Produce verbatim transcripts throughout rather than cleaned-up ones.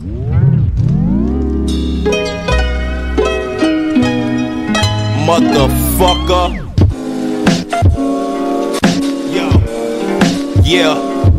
Motherfucker. Yo. Yeah.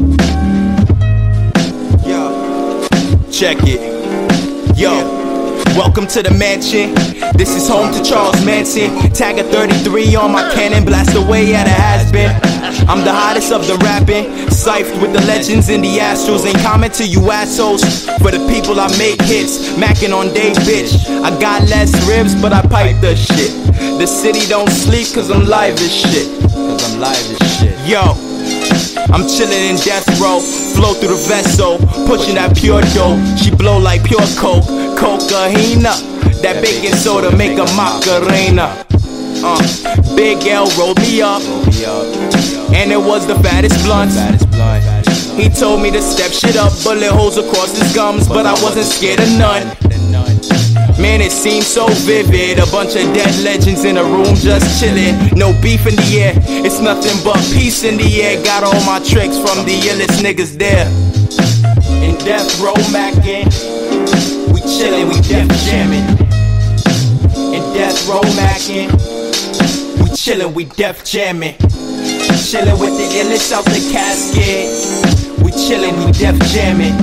Yo. Check it. Yo. Welcome to the mansion. This is home to Charles Manson. Tag a thirty-three on my cannon, blast away at a has-been. I'm the hottest of the rapping, cyphed with the legends and the Astros. Ain't comment to you assholes. For the people I make hits, macking on day, bitch. I got less ribs, but I pipe the shit. The city don't sleep cause I'm live as shit. Cause I'm live as shit. Yo, I'm chillin' in death row, flow through the vessel, pushing that pure dough. She blow like pure coke, cocaina. That baking soda make a macarena. Uh, Big L rolled me up, and it was the fattest blunt. He told me to step shit up, bullet holes across his gums, but I wasn't scared of none. Man, it seemed so vivid. A bunch of dead legends in a room just chillin'. No beef in the air, it's nothing but peace in the air. Got all my tricks from the illest niggas there. In death row mackin', we chillin', we def jammin'. In death row mackin', we chillin', we def jammin'. Chillin' with the illest out the casket. We chillin', we def jammin'.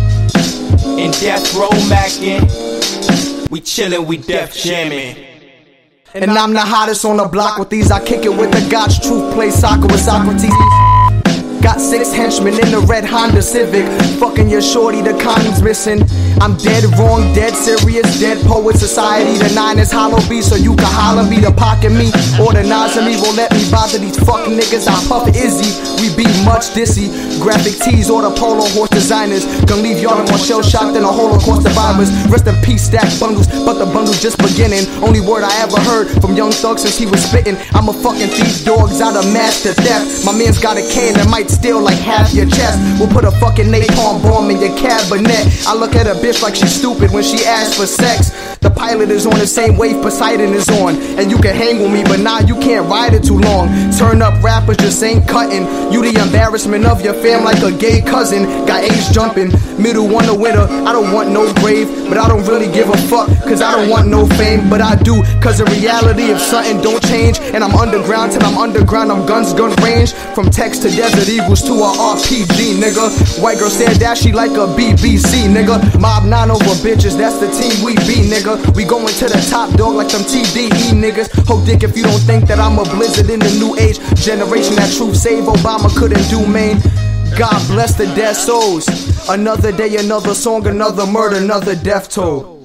In death row mackin', we chillin', we def jammin'. And I'm the hottest on the block with these. I kick it with the God's truth, play soccer with Socrates. Got six henchmen in the red Honda Civic. Fucking your shorty, the condom's missing. I'm dead wrong, dead serious, dead poet society. The nine is hollow B, so you can holler me to pocket me. Or the nines of me won't let me bother these fucking niggas. I puff Izzy, we be much dissy. Graphic tees or the polo horse designers can leave y'all more shell shocked than a Holocaust survivors. Rest in peace, stack bundles, but the bundle's just beginning. Only word I ever heard from Young Thug since he was spitting. I'm a fucking thief, dogs out of master theft. My man's got a cane that might steal like half your chest. We'll put a fucking napalm bomb in your cabinet. I look at a bitch like she's stupid when she asks for sex. The pilot is on the same wave Poseidon is on, and you can hang with me, but nah, you can't ride it too long. Turn up rappers just ain't cutting. You the embarrassment of your fam like a gay cousin. Got age jumping, middle one the winner. I don't want no grave, but I don't really give a fuck, cause I don't want no fame, but I do. Cause the reality if something don't change, and I'm underground till I'm underground, I'm guns gun range. From text to Desert Eagles to a R P G, nigga. White girl said that she like a B B C, nigga. Mob nine over bitches, that's the team we be, nigga. We going to the top, dog, like some T D E niggas. Hope dick if you don't think that I'm a blizzard in the new age generation. That truth save Obama couldn't do, man. God bless the dead souls. Another day, another song, another murder, another death toll.